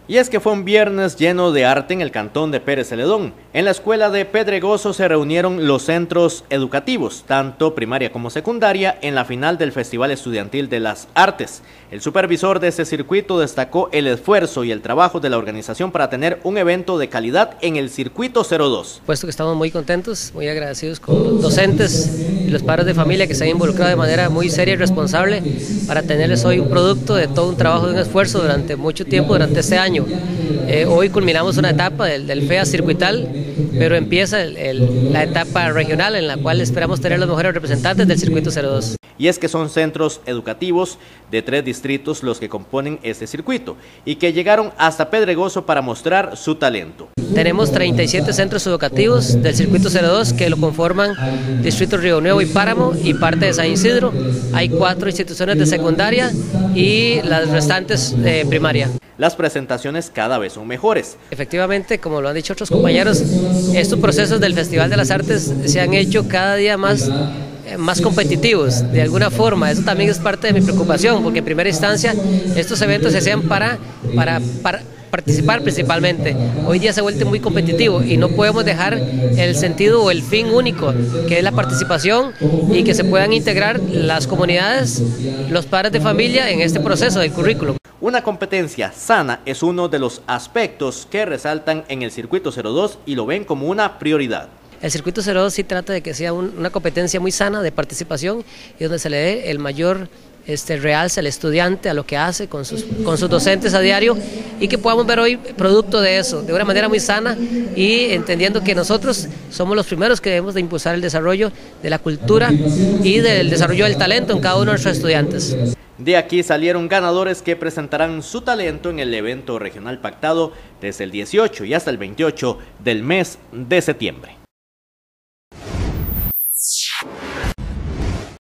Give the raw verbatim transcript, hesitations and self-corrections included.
Y es que fue un viernes lleno de arte en el cantón de Pérez Celedón. En la escuela de Pedregoso se reunieron los centros educativos, tanto primaria como secundaria, en la final del Festival Estudiantil de las Artes. El supervisor de ese circuito destacó el esfuerzo y el trabajo de la organización para tener un evento de calidad en el circuito cero dos. Puesto que estamos muy contentos, muy agradecidos con los docentes y los padres de familia que se han involucrado de manera muy seria y responsable para tenerles hoy un producto de todo un trabajo, de un esfuerzo durante mucho tiempo, durante este año. Eh, hoy culminamos una etapa del, del FEA circuital, pero empieza el, el, la etapa regional en la cual esperamos tener los mejores representantes del circuito cero dos. Y es que son centros educativos de tres distritos los que componen este circuito y que llegaron hasta Pedregoso para mostrar su talento. Tenemos treinta y siete centros educativos del circuito cero dos que lo conforman Distrito Río Nuevo y Páramo y parte de San Isidro. Hay cuatro instituciones de secundaria y las restantes de primaria. Las presentaciones cada vez son mejores. Efectivamente, como lo han dicho otros compañeros, estos procesos del Festival de las Artes se han hecho cada día más más competitivos, de alguna forma. Eso también es parte de mi preocupación, porque en primera instancia estos eventos se hacían para, para, para participar principalmente. Hoy día se ha vuelto muy competitivo y no podemos dejar el sentido o el fin único, que es la participación y que se puedan integrar las comunidades, los padres de familia en este proceso del currículum. Una competencia sana es uno de los aspectos que resaltan en el circuito cero dos y lo ven como una prioridad. El circuito cero dos sí trata de que sea un, una competencia muy sana de participación y donde se le dé el mayor este, realce al estudiante, a lo que hace con sus, con sus docentes a diario y que podamos ver hoy producto de eso, de una manera muy sana y entendiendo que nosotros somos los primeros que debemos de impulsar el desarrollo de la cultura y del desarrollo del talento en cada uno de nuestros estudiantes. De aquí salieron ganadores que presentarán su talento en el evento regional pactado desde el dieciocho y hasta el veintiocho del mes de septiembre.